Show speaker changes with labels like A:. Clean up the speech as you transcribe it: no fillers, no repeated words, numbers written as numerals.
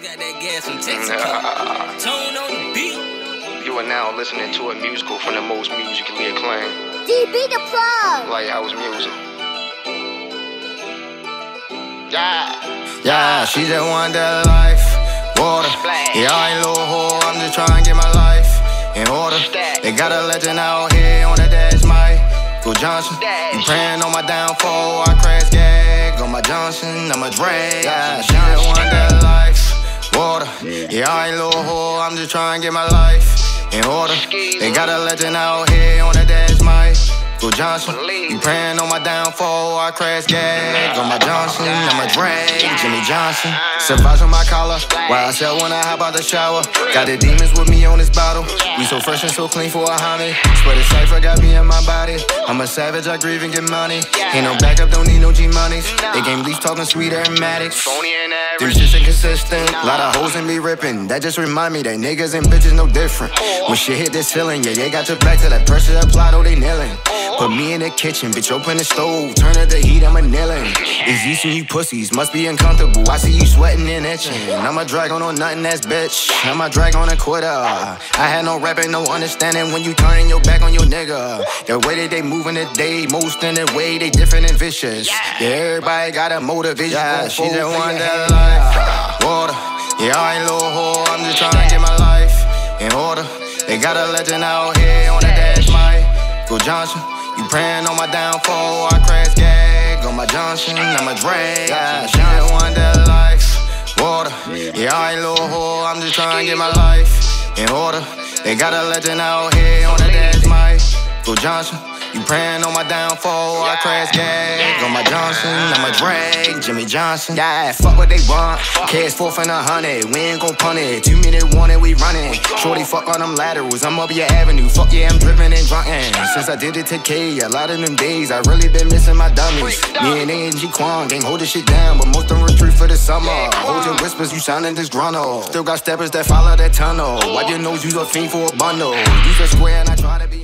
A: got that gas from Texaco. Tone on the beat.
B: You are now listening to a musical from the most musically acclaimed
C: DB the plug.
B: Lighthouse Music.
D: Yeah, she just want that life. Water. Yeah, I ain't little whore, I'm just trying to get my life in order. They got a legend out here on the dash, Michael Johnson. You praying on my downfall, I crash gag on my Johnson, I'm a drag. Yeah, she just want that life. Water. Yeah, I ain't little whore, I'm just trying to get my life in order. They got a legend out here on the dash, Michael Johnson. You praying on my downfall, I crash gag on my Johnson, I'm a drag. Jimmy Johnson. Surprise on my collar, why I sell when I hop out the shower. Got the demons with me on this bottle. We so fresh and so clean for a homie. Swear the cypher got me in my body. I'm a savage, I grieve and get money. Ain't no backup, don't need no G-monies. They game leaf talking sweet aromatics.
B: Phony and
D: Them
B: average.
D: shit's inconsistent. Lot of hoes and be ripping. That just remind me that niggas and bitches no different. When shit hit this ceiling, yeah, they got your back to that pressure apply, though they kneeling. Put me in the kitchen, bitch, open the stove. Turn up the heat, I'm a kneeling. It's you and you pussies, must be uncomfortable. I see you sweating and itching. I'm a drag on nothing that's bitch. I'm a drag on a quitter. I had no rapping, no understanding when you turning your back on your nigga. The way that they moving today, most in the way they different and vicious. Yeah, everybody got a motivation. Yeah, she just want that life. Water. Yeah, I ain't little whore, I'm just trying to get my life in order. They got a legend out here on the dash, Michael Johnson. You praying on my downfall, I crash gag on my Johnson, I'm a drag. Yeah, she just want that life. Water. Yeah, I ain't little whore, I'm just trying to get my life in order. They got a legend out here on the dash, Michael Johnson. You praying on my downfall, I crash gag on my Johnson, I'm a drag. Jimmy Johnson. Yeah, fuck what they want. Cash 4 for 100, we ain't gon' punt it. 2 minute warning, we running. Shorty fuck on them laterals, I'm up your avenue. Fuck yeah, I'm driven and drunken. Since I did it to K, a lot of them days I really been missing my dummies. Me and A&G Kwon ain't hold this shit down, but most of them retreat for the summer. Hold your whispers, you sounding disgruntled. Still got steppers that follow that tunnel. Wipe your nose, use a fiend for a bundle. Use a square and I try to be